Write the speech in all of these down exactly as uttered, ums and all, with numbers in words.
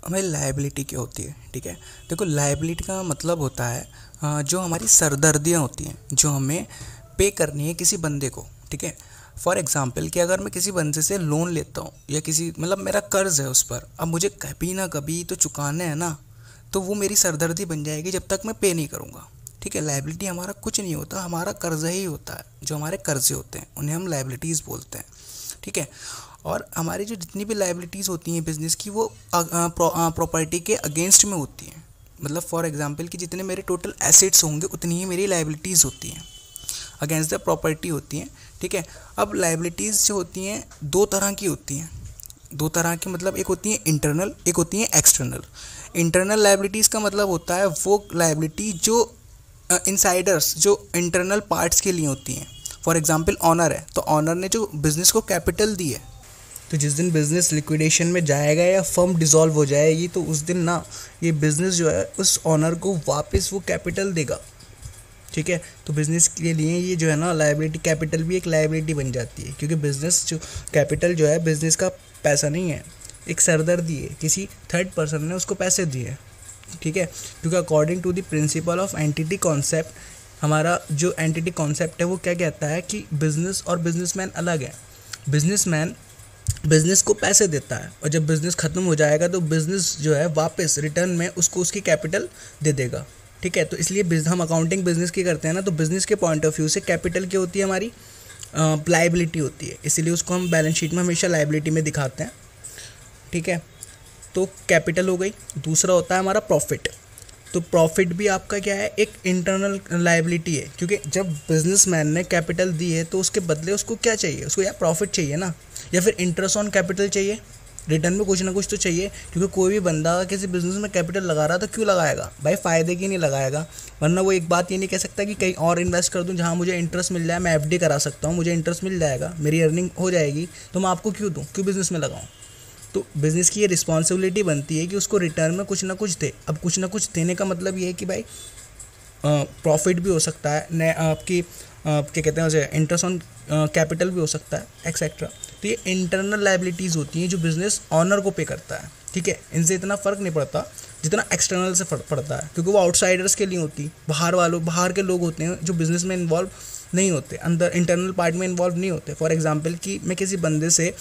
हमारी लायबिलिटी क्या होती है, ठीक है। देखो, लायबिलिटी का मतलब होता है अ, जो हमारी सरदर्दियाँ होती हैं जो हमें पे करनी है किसी बंदे को, ठीक है। फॉर एग्जांपल कि अगर मैं किसी बंदे से लोन लेता हूँ या किसी मतलब मेरा कर्ज है उस पर, अब मुझे कभी ना कभी तो चुकाना है ना, तो वो मेरी सरदर्दी बन जाएगी जब तक मैं पे नहीं करूँगा, ठीक है। लायबिलिटी हमारा कुछ नहीं होता, हमारा कर्ज ही होता है। जो हमारे कर्जे होते हैं उन्हें हम लायबिलिटीज़ बोलते हैं, ठीक है। और हमारी जो जितनी भी लायबिलिटीज़ होती हैं बिज़नेस की, वो प्रॉपर्टी के अगेंस्ट में होती हैं। मतलब फॉर एग्जांपल कि जितने मेरे टोटल एसेट्स होंगे उतनी ही मेरी लायबिलिटीज़ होती हैं, अगेंस्ट द प्रॉपर्टी होती हैं, ठीक है। अब लायबिलिटीज़ जो होती हैं दो तरह की होती हैं, दो तरह की मतलब एक होती है इंटरनल, एक होती है एक्सटर्नल। इंटरनल लायबिलिटीज़ का मतलब होता है वो लायबिलिटी जो इनसाइडर्स, जो इंटरनल पार्ट्स के लिए होती हैं। फॉर एग्जांपल ऑनर है, तो ऑनर ने जो बिज़नेस को कैपिटल दी है, तो जिस दिन बिज़नेस लिक्विडेशन में जाएगा या फर्म डिसॉल्व हो जाएगी, तो उस दिन ना ये बिज़नेस जो है उस ऑनर को वापस वो कैपिटल देगा, ठीक है। तो बिज़नेस के लिए ये जो है ना लायबिलिटी, कैपिटल भी एक लायबिलिटी बन जाती है, क्योंकि बिज़नेस जो कैपिटल जो है बिज़नेस का पैसा नहीं है, एक सरदर्दी है, किसी थर्ड पर्सन ने उसको पैसे दिए, ठीक है। क्योंकि according to the principle of entity concept, हमारा जो एंटिटी कॉन्सेप्ट है वो क्या कहता है कि बिज़नेस और बिजनेसमैन अलग है। बिजनेसमैन बिज़नेस को पैसे देता है और जब बिज़नेस ख़त्म हो जाएगा तो बिज़नेस जो है वापस रिटर्न में उसको उसकी कैपिटल दे देगा, ठीक है। तो इसलिए हम अकाउंटिंग बिज़नेस की करते हैं ना, तो बिज़नेस के पॉइंट ऑफ व्यू से कैपिटल क्या होती है, हमारी लायबिलिटी होती है, इसीलिए उसको हम बैलेंस शीट में हमेशा लायबिलिटी में दिखाते हैं, ठीक है। तो कैपिटल हो गई। दूसरा होता है हमारा प्रॉफिट। तो प्रॉफिट भी आपका क्या है, एक इंटरनल लायबिलिटी है, क्योंकि जब बिजनेसमैन ने कैपिटल दी है तो उसके बदले उसको क्या चाहिए, उसको या प्रॉफिट चाहिए ना, या फिर इंटरेस्ट ऑन कैपिटल चाहिए, रिटर्न में कुछ ना कुछ तो चाहिए। क्योंकि कोई भी बंदा किसी बिजनेस में कैपिटल लगा रहा है तो क्यों लगाएगा भाई, फ़ायदे की नहीं लगाएगा। वरना वो एक बात ये नहीं कह सकता कि कहीं और इन्वेस्ट कर दूं जहां मुझे इंटरेस्ट मिल जाए, मैं एफडी करा सकता हूं, मुझे इंटरेस्ट मिल जाएगा, मेरी अर्निंग हो जाएगी, तो मैं आपको क्यों दूँ, क्यों बिज़नेस में लगाऊँ। तो बिज़नेस की ये रिस्पॉन्सिबिलिटी बनती है कि उसको रिटर्न में कुछ ना कुछ दे। अब कुछ ना कुछ देने का मतलब ये है कि भाई प्रॉफिट भी हो सकता है, न आपकी क्या कहते हैं उसे, इंटरेस्ट ऑन कैपिटल भी हो सकता है, एक्सेट्रा। तो ये इंटरनल लायबिलिटीज़ होती हैं जो बिज़नेस ऑनर को पे करता है, ठीक है। इनसे इतना फ़र्क नहीं पड़ता जितना एक्सटर्नल से फर्क पड़ता है, क्योंकि वो आउटसाइडर्स के लिए होती, बाहर वालों बाहर के लोग होते हैं जो बिज़नेस में इन्वॉल्व नहीं होते, अंदर इंटरनल पार्ट में इन्वॉल्व नहीं होते। फॉर एग्जाम्पल कि मैं किसी बंदे से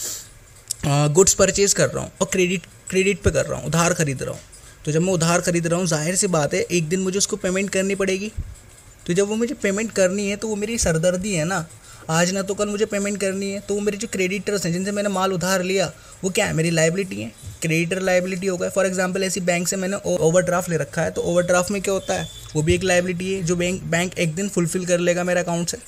गुड्स परचेज़ कर रहा हूँ और क्रेडिट क्रेडिट पे कर रहा हूँ, उधार खरीद रहा हूँ, तो जब मैं उधार खरीद रहा हूँ जाहिर सी बात है एक दिन मुझे उसको पेमेंट करनी पड़ेगी। तो जब वो मुझे पेमेंट करनी है तो वो मेरी सरदर्दी है ना, आज ना तो कल मुझे पेमेंट करनी है। तो वो मेरे जो क्रेडिटर्स हैं जिनसे मैंने माल उधार लिया वो क्या है, मेरी लायबिलिटी है, क्रेडिटर लायबिलिटी होगा। फॉर एग्जांपल ऐसी बैंक से मैंने ओवरड्राफ्ट ले रखा है, तो ओवरड्राफ्ट में क्या होता है, वो भी एक लायबिलिटी है जो बैंक बैंक एक दिन फुलफिल कर लेगा मेरे अकाउंट से।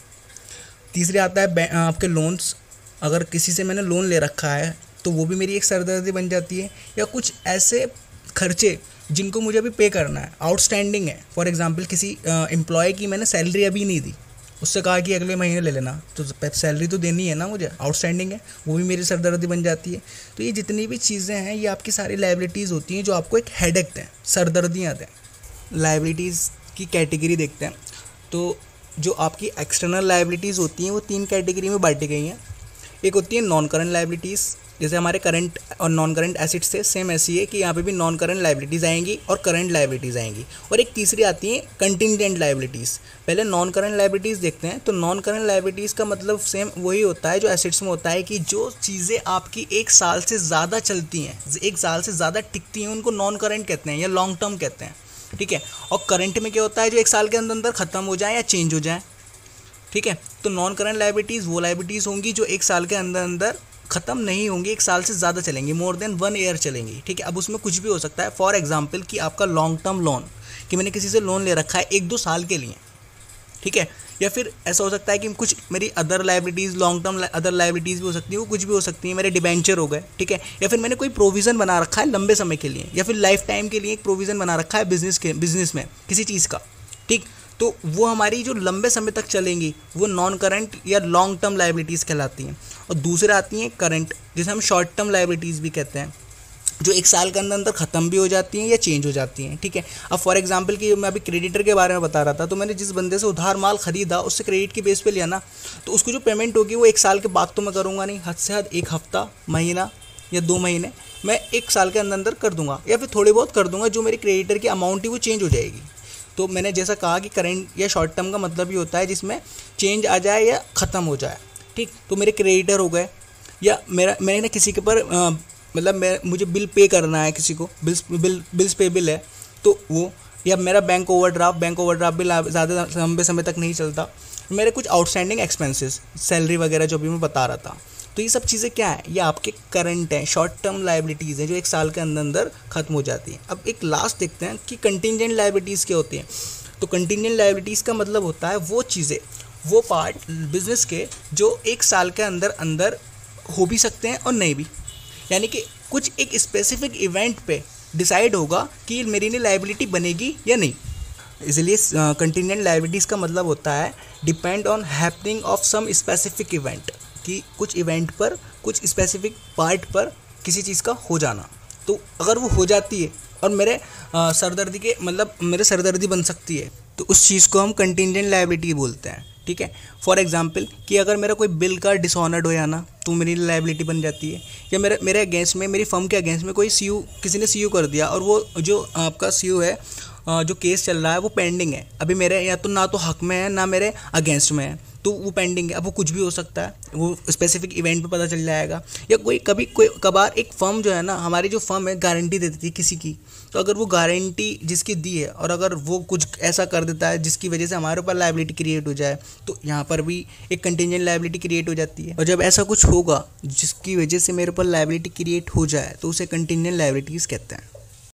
तीसरे आता है आपके लोन्स, अगर किसी से मैंने लोन ले रखा है तो वो भी मेरी एक सरदर्दी बन जाती है। या कुछ ऐसे खर्चे जिनको मुझे अभी पे करना है, आउटस्टैंडिंग है। फॉर एग्जांपल किसी एम्प्लॉय की मैंने सैलरी अभी नहीं दी, उससे कहा कि अगले महीने ले लेना, तो सैलरी तो देनी है ना मुझे, आउटस्टैंडिंग है, वो भी मेरी सरदर्दी बन जाती है। तो ये जितनी भी चीज़ें हैं ये आपकी सारी लायबिलिटीज़ होती हैं जो आपको एक हेडेक दें, सरदर्दियाँ दें। लायबिलिटीज़ की कैटेगरी देखते हैं तो जो आपकी एक्सटर्नल लायबिलिटीज़ होती हैं वो तीन कैटेगरी में बांटी गई हैं। एक होती है नॉन करंट लायबिलिटीज़, जैसे हमारे करंट और नॉन करंट एसेट्स से सेम ऐसी है कि यहाँ पे भी नॉन करंट लायबिलिटीज़ आएंगी और करंट लायबिलिटीज़ आएंगी। और एक तीसरी आती है कंटिंजेंट लायबिलिटीज़। पहले नॉन करंट लायबिलिटीज़ देखते हैं। तो नॉन करंट लायबिलिटीज़ का मतलब सेम वही होता है जो एसेट्स में होता है, कि जो चीज़ें आपकी एक साल से ज़्यादा चलती हैं, एक साल से ज़्यादा टिकती हैं, उनको नॉन करंट कहते हैं या लॉन्ग टर्म कहते हैं, ठीक है। और करंट में क्या होता है, जो एक साल के अंदर अंदर ख़त्म हो जाए या चेंज हो जाए, ठीक है। तो नॉन करंट लायबिलिटीज़ वो लायबिलिटीज़ होंगी जो एक साल के अंदर अंदर ख़त्म नहीं होंगी, एक साल से ज़्यादा चलेंगी, मोर देन वन ईयर चलेंगी, ठीक है। अब उसमें कुछ भी हो सकता है। फॉर एग्जांपल कि आपका लॉन्ग टर्म लोन, कि मैंने किसी से लोन ले रखा है एक दो साल के लिए, ठीक है। या फिर ऐसा हो सकता है कि कुछ मेरी other liabilities, long term other liabilities भी हो सकती हैं, वो कुछ भी हो सकती हैं, मेरे डिबेंचर हो गए, ठीक है। या फिर मैंने कोई प्रोविज़न बना रखा है लंबे समय के लिए, या फिर लाइफ टाइम के लिए एक प्रोविज़न बना रखा है बिजनेस के बिजनेस में किसी चीज़ का, ठीक। तो वो हमारी जो लंबे समय तक चलेंगी वो नॉन करंट या लॉन्ग टर्म लायबिलिटीज़ कहलाती हैं। और दूसरे आती हैं करंट, जिसे हम शॉर्ट टर्म लायबिलिटीज़ भी कहते हैं, जो एक साल के अंदर अंदर ख़त्म भी हो जाती हैं या चेंज हो जाती हैं, ठीक है। अब फॉर एग्जांपल कि मैं अभी क्रेडिटर के बारे में बता रहा था, तो मैंने जिस बंदे से उधार माल ख़रीदा उससे क्रेडिट के बेस पे लिया ना, तो उसको जो पेमेंट होगी वो एक साल के बाद तो मैं करूँगा नहीं, हद से हद एक हफ़्ता, महीना या दो महीने, मैं एक साल के अंदर अंदर कर दूंगा या फिर थोड़े बहुत कर दूंगा, जो मेरे क्रेडिटर की अमाउंट ही वो चेंज हो जाएगी। तो मैंने जैसा कहा कि करंट या शॉर्ट टर्म का मतलब ही होता है जिसमें चेंज आ जाए या ख़त्म हो जाए, ठीक। तो मेरे क्रेडिटर हो गए, या मेरा मैंने ना किसी के पर आ, मतलब मैं मुझे बिल पे करना है, किसी को bills bill bills pay bill है तो वो, या मेरा bank overdraft bank overdraft bill ज़्यादा लंबे समय तक नहीं चलता, मेरे कुछ आउटस्टैंडिंग एक्सपेंसेस, सैलरी वगैरह जो भी मैं बता रहा था। तो ये सब चीज़ें क्या है, ये आपके करंट हैं, शॉर्ट टर्म लाइबिलिटीज़ हैं जो एक साल के अंदर अंदर ख़त्म हो जाती हैं। अब एक लास्ट देखते हैं कि कंटिंजेंट लाइबिलिटीज़ क्या होती हैं। तो कंटिंजेंट लाइबिलिटीज़ का मतलब होता है वो चीज़ें, वो पार्ट बिजनेस के जो एक साल के अंदर अंदर हो भी सकते हैं और नहीं भी, यानी कि कुछ एक स्पेसिफिक इवेंट पे डिसाइड होगा कि मेरी ने लाइबिलिटी बनेगी या नहीं। इसलिए कंटिंजेंट लाइबिलिटीज़ का मतलब होता है depend on happening of some specific event, कि कुछ इवेंट पर, कुछ स्पेसिफिक पार्ट पर किसी चीज़ का हो जाना। तो अगर वो हो जाती है और मेरे आ, सरदर्दी के मतलब मेरे सरदर्दी बन सकती है, तो उस चीज़ को हम कंटिंजेंट लाइबिलिटी बोलते हैं, ठीक है। फॉर एग्जांपल कि अगर मेरा कोई बिल का डिसऑनर्ड हो जाना तो मेरी लाइबिलिटी बन जाती है, या मेरे मेरे अगेंस्ट में, मेरी फर्म के अगेंस्ट में कोई सीयू, किसी ने सीयू कर दिया और वो जो आपका सीयू है, जो केस चल रहा है वो पेंडिंग है, अभी मेरे या तो ना तो हक में है ना मेरे अगेंस्ट में है, तो वो पेंडिंग है। अब वो कुछ भी हो सकता है, वो स्पेसिफिक इवेंट पे पता चल जाएगा। या कोई कभी कोई कभार एक फर्म जो है ना, हमारी जो फर्म है गारंटी दे देती है किसी की, तो अगर वो गारंटी जिसकी दी है और अगर वो कुछ ऐसा कर देता है जिसकी वजह से हमारे ऊपर लायबिलिटी क्रिएट हो जाए, तो यहाँ पर भी एक कंटिंजेंट लायबिलिटी क्रिएट हो जाती है। और जब ऐसा कुछ होगा जिसकी वजह से मेरे ऊपर लायबिलिटी क्रिएट हो जाए तो उसे कंटिंजेंट लायबिलिटीज़ कहते हैं।